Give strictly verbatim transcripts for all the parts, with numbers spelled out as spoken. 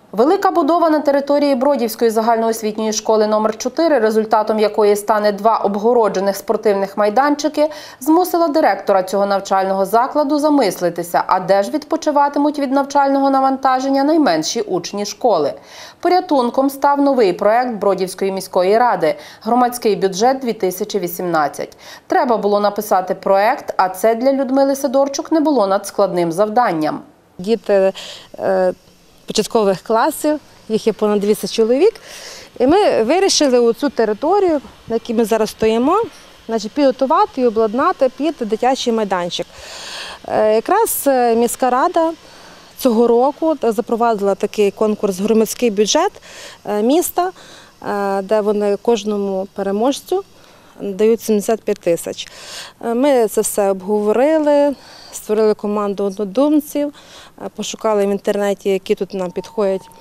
Велика будова на території Бродівської загальноосвітньої школи номер чотири, результатом якої стане два обгороджених спортивних майданчики, змусила директора цього навчального закладу замислитися, а де ж відпочиватимуть від навчального навантаження найменші учні школи. Порятунком став новий проект Бродівської міської ради «Громадський бюджет дві тисячі вісімнадцять». Треба було написати проект, а це для Людмили Сидорчук не було надскладним завданням. Діти початкових класів, їх є понад двісті чоловік, і ми вирішили оцю територію, на якій ми зараз стоїмо, значить, підготувати і обладнати під дитячий майданчик. Якраз міська рада цього року запровадила такий конкурс «Громадський бюджет міста», де вони кожному переможцю дають сімдесят п'ять тисяч. Ми це все обговорили, створили команду однодумців, пошукали в інтернеті, які тут нам підходять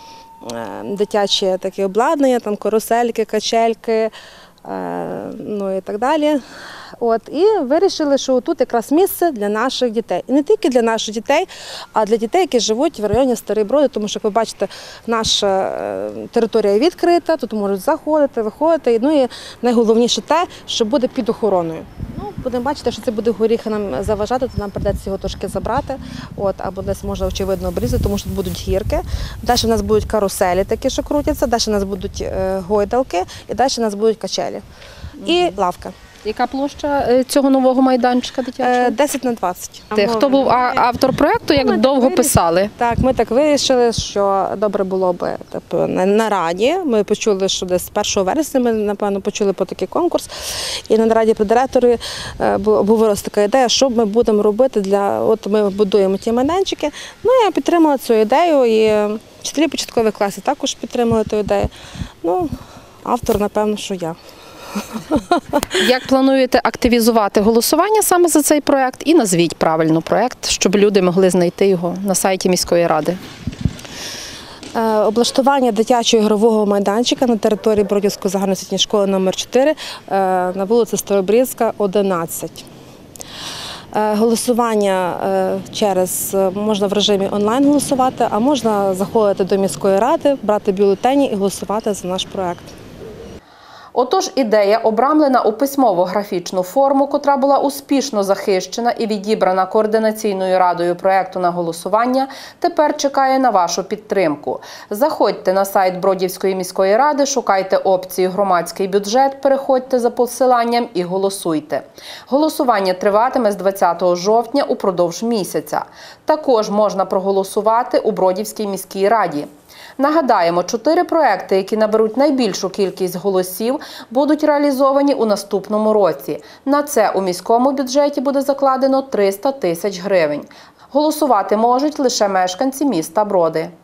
дитячі такі обладнання, там карусельки, качельки, ну і так далі. От, і вирішили, що тут якраз місце для наших дітей. І не тільки для наших дітей, а для дітей, які живуть в районі Старий Броди, тому що, як ви бачите, наша територія відкрита, тут можуть заходити, виходити. Ну і найголовніше те, що буде під охороною. Ну, будемо бачити, що це буде горіхи нам заважати, то нам прийдеться його трошки забрати, от, або десь можна, очевидно, обрізати, тому що тут будуть гірки. Далі в нас будуть каруселі такі, що крутяться, далі в нас будуть гойдалки і далі в нас будуть качелі. І лавка. Яка площа цього нового майданчика дитячого? десять на двадцять. Хто був автор проєкту, як довго писали? Так, ми так вирішили, що добре було б тобто, на раді. Ми почули, що десь першого вересня ми, напевно, почули про такий конкурс. І на нараді при директорі обговорилася така ідея, що ми будемо робити для, от ми будуємо ті майданчики. Ну, я підтримала цю ідею, і вчителі початкових класів також підтримали ту ідею. Ну, автор, напевно, що я. Як плануєте активізувати голосування саме за цей проєкт? І назвіть правильно проєкт, щоб люди могли знайти його на сайті міської ради. Облаштування дитячого ігрового майданчика на території Бродівської загальноосвітньої школи номер чотири на вулиці Старобрідська, одинадцять. Голосування через, можна в режимі онлайн голосувати, а можна заходити до міської ради, брати бюлетені і голосувати за наш проєкт. Отож, ідея, обрамлена у письмово-графічну форму, котра була успішно захищена і відібрана Координаційною радою проєкту на голосування, тепер чекає на вашу підтримку. Заходьте на сайт Бродівської міської ради, шукайте опцію «Громадський бюджет», переходьте за посиланням і голосуйте. Голосування триватиме з двадцятого жовтня упродовж місяця. Також можна проголосувати у Бродівській міській раді. Нагадаємо, чотири проекти, які наберуть найбільшу кількість голосів, будуть реалізовані у наступному році. На це у міському бюджеті буде закладено триста тисяч гривень. Голосувати можуть лише мешканці міста Броди.